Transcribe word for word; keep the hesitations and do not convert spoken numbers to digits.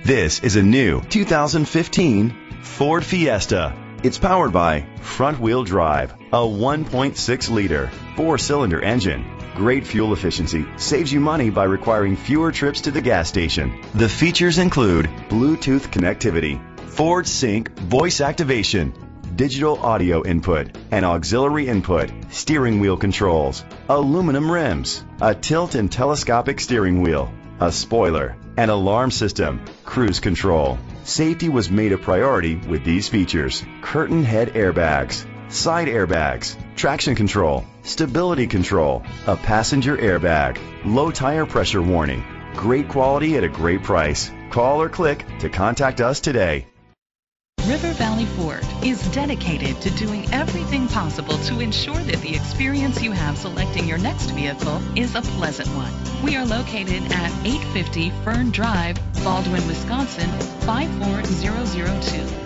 This is a new two thousand fifteen Ford Fiesta. It's powered by front-wheel drive, a one point six liter four-cylinder engine. Great fuel efficiency saves you money by requiring fewer trips to the gas station. The features include Bluetooth connectivity, Ford Sync voice activation, digital audio input, and auxiliary input, steering wheel controls, aluminum rims, a tilt and telescopic steering wheel, a spoiler, an alarm system, cruise control. Safety was made a priority with these features: curtain head airbags, side airbags, traction control, stability control, a passenger airbag, low tire pressure warning. Great quality at a great price. Call or click to contact us today. River Valley Ford is dedicated to doing everything possible to ensure that the experience you have selecting your next vehicle is a pleasant one. We are located at eight fifty Fern Drive, Baldwin, Wisconsin five four zero zero two.